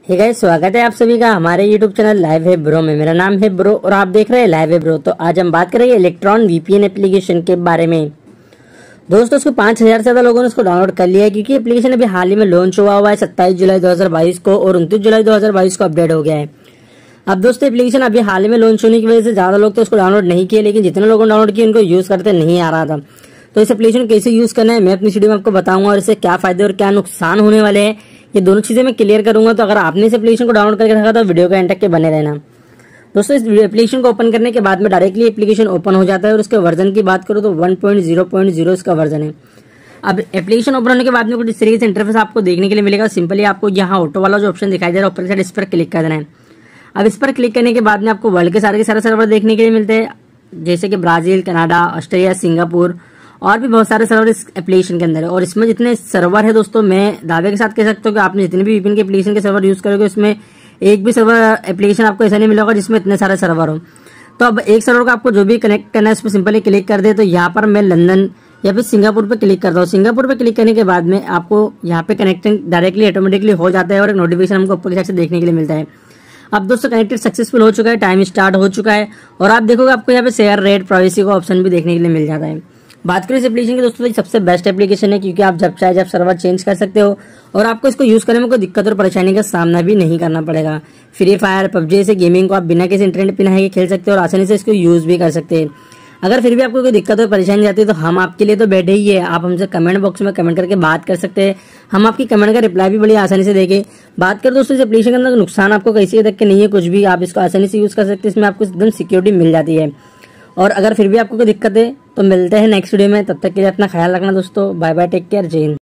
Hey guys, स्वागत है आप सभी का हमारे यूट्यूब चैनल लाइव है ब्रो में। मेरा नाम है ब्रो और आप देख रहे हैं लाइव है ब्रो। तो आज हम बात करेंगे इलेक्ट्रॉन वीपीएन एप्लीकेशन के बारे में। दोस्तों, उसको 5000 से ज्यादा लोगों ने उसको डाउनलोड कर लिया है क्योंकि एप्लीकेशन अभी हाल ही में लॉन्च हुआ है 27 जुलाई 2022 को और 29 जुलाई 2022 को अपडेट हो गया है। अब दोस्तों, एप्लीकेशन अभी हाल ही में लॉन्च होने की वजह से ज्यादा लोग तो उसको डाउनलोड नहीं किए, लेकिन जितने लोगों ने डाउनलोड किया उनको यूज करते नहीं आ रहा था। तो इस एप्लीकेशन कैसे यूज करना है मैं अपनी वीडियो में आपको बताऊंगा और इससे क्या फायदे और क्या नुकसान होने वाले हैं, ये दोनों चीजें मैं क्लियर करूंगा। तो अगर आपने इस एप्लीकेशन को डाउनलोड करके रखा तो वीडियो का एंड तक के बने रहना। दोस्तों, इस एप्लीकेशन को ओपन करने के बाद में डायरेक्टली एप्लीकेशन ओपन हो जाता है और उसके वर्जन की बात करूं तो 1.0.0 इसका वर्जन है। अब एप्लीकेशन ओपन होने के बाद में कुछ इस तरीके से इंटरफेस आपको देखने के लिए मिलेगा। सिंपली आपको यहाँ ऑटो वाला जो ऑप्शन दिखाई दे रहा है ऊपर साइड, इस पर क्लिक कर देना है। अब इस पर क्लिक करने के बाद में आपको वर्ल्ड के सारे सर्वर देखने के लिए मिलते हैं, जैसे कि ब्राजील, कनाडा, ऑस्ट्रेलिया, सिंगापुर और भी बहुत सारे सर्वर इस एप्लीकेशन के अंदर है। और इसमें जितने सर्वर है दोस्तों, मैं दावे के साथ कह सकता हूँ कि आपने जितने भी वीपीएन के एप्लीकेशन के सर्वर यूज करोगे उसमें एक भी सर्वर एप्लीकेशन आपको ऐसा नहीं मिलेगा जिसमें इतने सारे सर्वर हो। तो अब एक सर्वर को आपको जो भी कनेक्ट करना है उस पर सिंपली क्लिक कर दे। तो यहाँ पर मैं लंदन या फिर सिंगापुर पे क्लिक करता हूँ। सिंगापुर पे क्लिक करने के बाद में आपको यहाँ पे कनेक्टिंग डायरेक्टली ऑटोमेटिकली हो जाता है और एक नोटिफिकेशन हमको ऊपर की साइड से देखने के लिए मिलता है। अब दोस्तों, कनेक्टेड सक्सेसफुल हो चुका है, टाइम स्टार्ट हो चुका है और आप देखोगे आपको यहाँ पे शेयर रेट प्राइवेसी का ऑप्शन भी देखने के लिए मिल जाता है। बात करें इस एप्लीकेशन की दोस्तों, सबसे बेस्ट एप्लीकेशन है क्योंकि आप जब चाहे जब सर्वर चेंज कर सकते हो और आपको इसको यूज करने में कोई दिक्कत और परेशानी का सामना भी नहीं करना पड़ेगा। फ्री फायर, पबजी जैसे गेमिंग को आप बिना किसी इंटरनेट पिन के खेल सकते हो और आसानी से इसको यूज भी कर सकते हैं। अगर फिर भी आपको कोई दिक्कत और परेशानी आती है तो हम आपके लिए तो बैठे ही है। आप हमसे कमेंट बॉक्स में कमेंट करके बात कर सकते हैं, हम आपकी कमेंट का रिप्लाई भी बड़ी आसानी से देंगे। बात करें दोस्तों इस एप्लीकेशन के अंदर नुकसान आपको कैसे तक के नहीं है, कुछ भी आप इसको आसानी से यूज कर सकते हैं। इसमें आपको एकदम सिक्योरिटी मिल जाती है। और अगर फिर भी आपको कोई दिक्कत है तो मिलते हैं नेक्स्ट वीडियो में, तब तक के लिए अपना ख्याल रखना दोस्तों। बाय बाय, टेक केयर, जय हिंद।